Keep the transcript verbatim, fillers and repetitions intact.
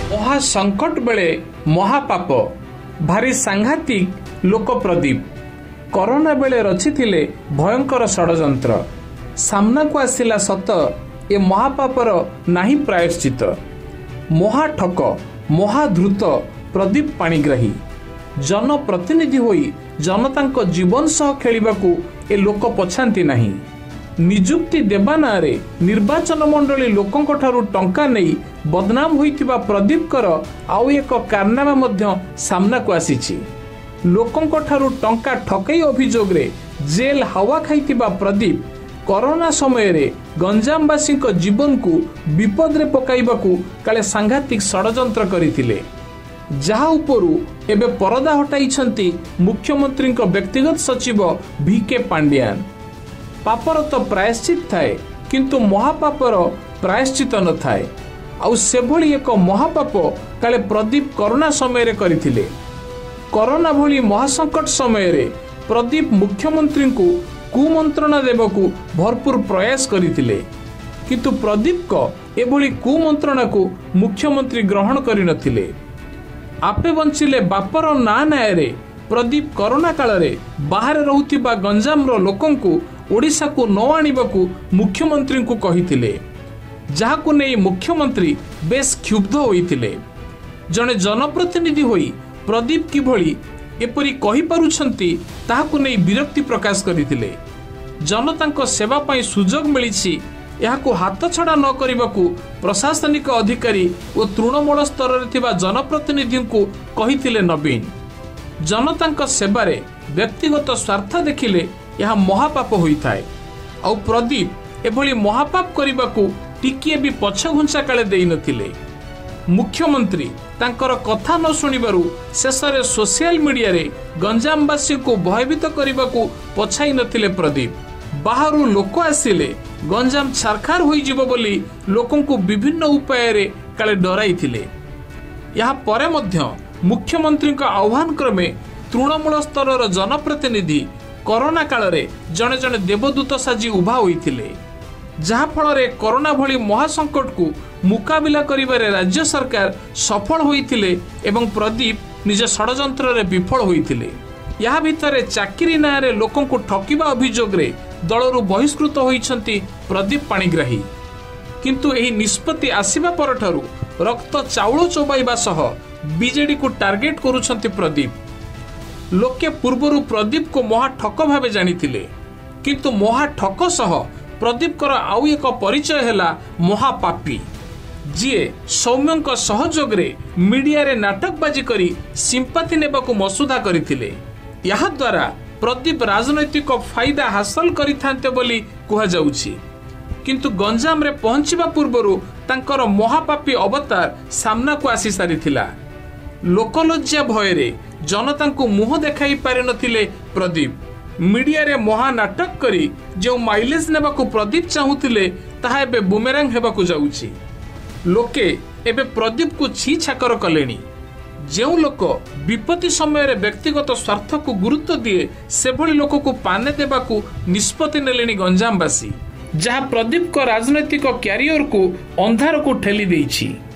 महा संकट बेले महापाप भारी सांघातिक लोक प्रदीप कोरोना बेले रचिथिले भयंकर षडयंत्र सामना को आसिला सत ए महापापर नाही प्रायश्चित महाठक महाधृत प्रदीप पाणिग्राही जनप्रतिनिधि होई जनतांको जीवन सह खेलिबाकू ए लोक पछांती नाही। निजुक्ति देबा नारे निर्वाचन मंडली लोकंक ठारू टंका नहीं बदनाम होइतिबा प्रदीप कर आउ एक कारनामा मध्य सामना को आसीछि। लोकंक ठारू टंका ठकई अभियोग रे जेल हवा खाइतिबा प्रदीप कोरोना समय रे गंजामवासी जीवन को विपद रे पकाइबाकू काले सांघातिक षडयंत्र करिथिले जहा उपरु एबे परदा हटाइछंती मुख्यमंत्री व्यक्तिगत सचिव वी के पांड्यान। पापर तो प्रायश्चित थाए किंतु महापापर प्रायश्चित न थाए आउ सेभली एक महापाप काले प्रदीप कोरोना समय रे करिथिले। कोरोना भली महासंकट समय रे प्रदीप मुख्यमंत्री को कुमंत्रणा देवकू भरपूर प्रयास करिथिले किंतु प्रदीप को एभली कुमंत्रणा को मुख्यमंत्री ग्रहण करि नथिले। आपे बंचिले बापर ना नायरे प्रदीप कोरोना काल रे बाहर रहुतिबा गंजाम रो लोकंकु ओडिशा को न आनिबाकू मुख्यमंत्री को कहिथिले जाहाकू नै मुख्यमंत्री बेस क्षुब्ध होइथिले। जने जनप्रतिनिधि होई प्रदीप किभली एपरी कहि पारुछंती ताहाकू नै विरक्ति प्रकाश करिथिले। जनतांको सेवा पई सुजोग मिलिछि याकू हाथ छड़ा न करिबाकू प्रशासनिक अधिकारी और तृणमूल स्तर रे थिबा जनप्रतिनिधि को कहिथिले नवीन। जनतांको सेवारे व्यक्तिगत स्वार्थ देखिले यह महापाप होइथाए आउ प्रदीप एभली महापाप करिबाकू टिकिए भी पछ घुंचा काले देई नथिले। मुख्यमंत्री तांकर कथा न सुनिबारु शेषरे सोशल मीडिया रे गंजामवासी को भयभीत करिबाकू पछाई नथिले प्रदीप। बाहरु लोक आसिले गंजाम छारखार होई जिवो बोली लोकन को विभिन्न उपाय रे काले डराइथिले। यहा परे मध्य मुख्यमंत्री का आह्वान क्रमे तृणमूल स्तर जनप्रतिनिधि कोरोना काल रे जने जने देवदूत साजी उभा होइथिले जहा फल रे कोरोना भली महासंकट को मुकाबिला करिबारे राज्य सरकार सफल होइथिले एवं प्रदीप निज षडयंत्र रे विफल होइथिले। या भितरे चाकरी ना रे लोकन को ठकिबा अभियोग रे दलरु बहिष्कृत होइछंती प्रदीप पाणिग्राही किंतु एही निष्पत्ति आसीबा परठारु रक्त चाउଳ चोबाइबा सह बीजेडी को टार्गेट करूछंती प्रदीप। लोके पूर्वरु प्रदीप को महा ठक भावे जानिथिले किंतु महा ठक सह प्रदीप कर आउ एक परिचय हैला महापापी जिए सौम्यंक सहयोग रे मीडिया रे नाटकबाजी करी सिंपाथी नेबाकू मसुदा करिथिले। यहा द्वारा प्रदीप राजनैतिक फायदा हासिल करिथांते बोली कुहा जाउछि किंतु गंजाम रे पहुंचीबा पूर्वरु तांकर महापापी अवतार सामना को आसी सारिथिला। लोकलज्जा भय रे जनता को मुह देखाई पारि नथिले प्रदीप। मीडिया रे महा नाटक करी जो माइलेज नेबाकू प्रदीप चाहुथिले ताहा एबे बुमेरांग हेबाकू जाउछि। लोके एबे प्रदीप को छी छाकर कलेनी। जो लोक विपत्ति समय रे व्यक्तिगत स्वार्थ को गुरुत्व दिए से भली लोक को पाने देबाकू निष्पत्ति नेलेनी गंजामवासी जहा प्रदीप को राजनैतिक कैरियर को अंधार को ठेली देइछि।